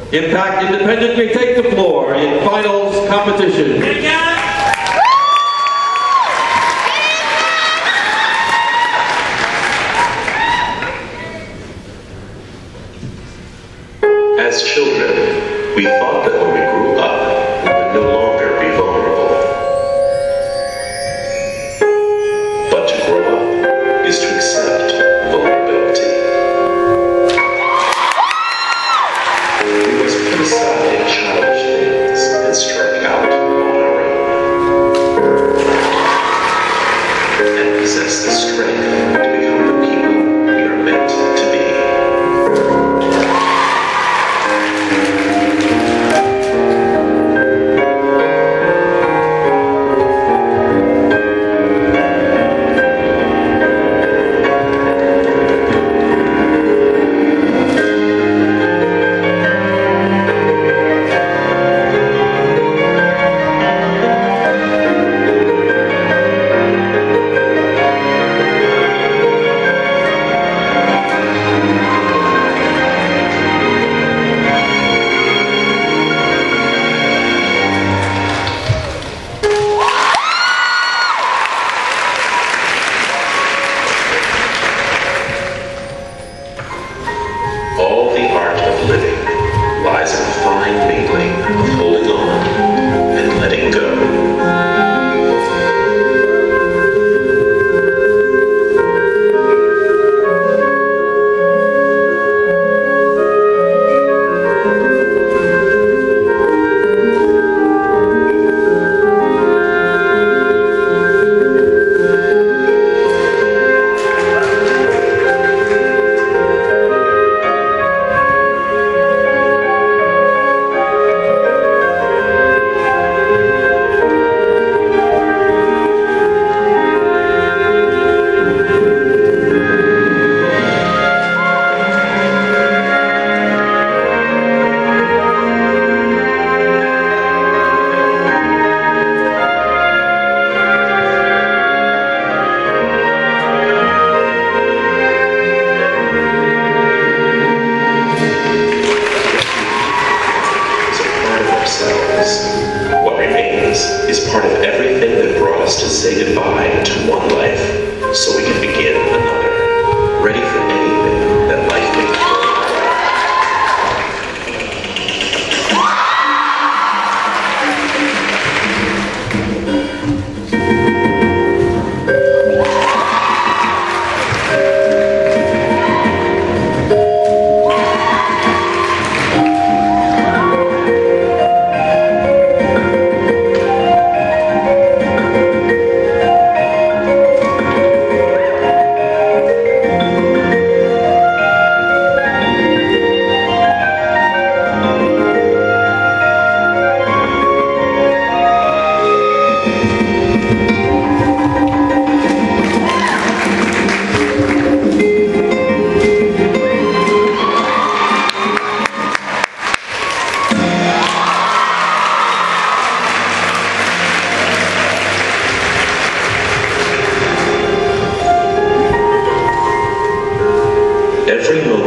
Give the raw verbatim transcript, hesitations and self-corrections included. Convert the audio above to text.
Impact Independent may take the floor in finals competition. As children, we thought that when we grew up, we would no longer be vulnerable. But to grow up is to accept vulnerability. We must put aside childish things and strike out on our own. And possess the strength to become the people we are meant to be. All the art of living lies in the fine mingling of holding on and letting go. What remains is part of everything that brought us to say goodbye to one life, so we can begin another, ready for anything that life may throw every moment.